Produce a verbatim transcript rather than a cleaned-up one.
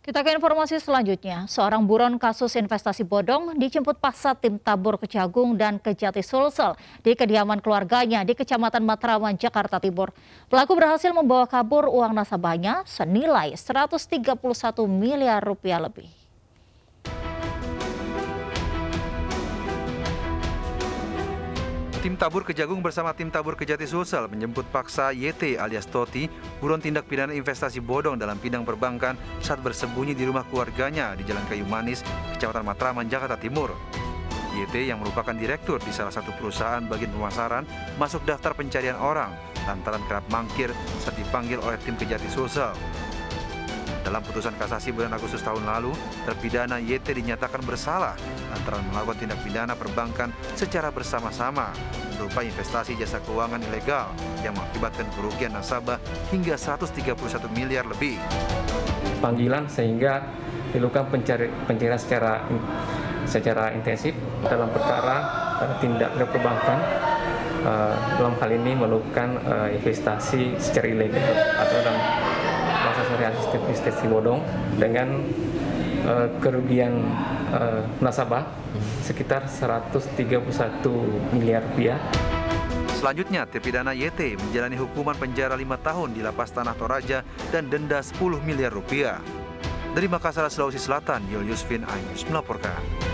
Kita ke informasi selanjutnya. Seorang buron kasus investasi bodong dijemput paksa tim tabur Kejagung dan Kejati Sulsel di kediaman keluarganya di Kecamatan Matraman, Jakarta Timur. Pelaku berhasil membawa kabur uang nasabahnya senilai seratus tiga puluh satu miliar rupiah lebih. Tim tabur Kejagung bersama tim tabur Kejati Sulsel menjemput paksa Y T alias Toti, buron tindak pidana investasi bodong dalam bidang perbankan saat bersembunyi di rumah keluarganya di Jalan Kayu Manis, Kecamatan Matraman, Jakarta Timur. Y T yang merupakan direktur di salah satu perusahaan bagian pemasaran masuk daftar pencarian orang lantaran kerap mangkir saat dipanggil oleh tim Kejati Sulsel. Dalam putusan kasasi bulan Agustus tahun lalu, terpidana Y T dinyatakan bersalah lantaran melakukan tindak pidana perbankan secara bersama-sama berupa investasi jasa keuangan ilegal yang mengakibatkan kerugian nasabah hingga seratus tiga puluh satu miliar lebih. Panggilan sehingga dilakukan pencari, pencarian secara secara intensif dalam perkara uh, tindak pidana perbankan. Uh, dalam hal ini melakukan uh, investasi secara ilegal atau dalam bahasa syariah investasi bodong dengan uh, kerugian uh, nasabah sekitar seratus tiga puluh satu miliar rupiah. Selanjutnya, terpidana Y T menjalani hukuman penjara lima tahun di Lapas Tanah Toraja dan denda sepuluh miliar rupiah. Dari Makassar, Sulawesi Selatan, Yul Yusfin, iNews melaporkan.